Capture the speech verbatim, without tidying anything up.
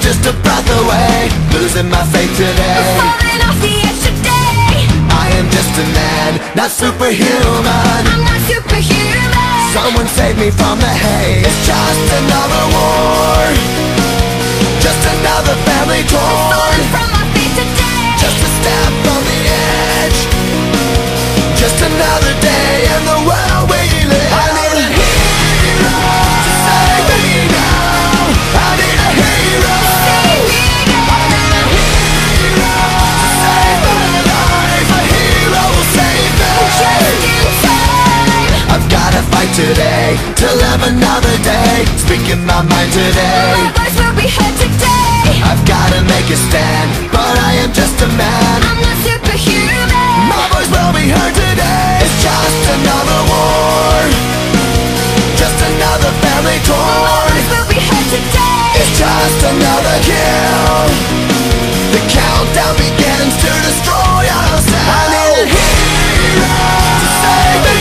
just a breath away, losing my faith today. Falling off the edge today. I am just a man, not superhuman. I'm not superhuman. Someone save me from the hate. It's just another war, just another family torn. Falling from my feet today. Just a step on the edge, just another day in the world we live. I need a hero to save me now. I need a hero to save me now. I need a hero to save my life. A hero will save me. Just in time. I've gotta fight today to live another day, speaking my mind today. My voice will be heard today. I've gotta make a stand, but I am just a man. I'm not superhuman. My voice will be heard today. It's just another war, just another family My torn. voice will be heard today. It's just another kill. The countdown begins to destroy ourselves. I need a hero to save me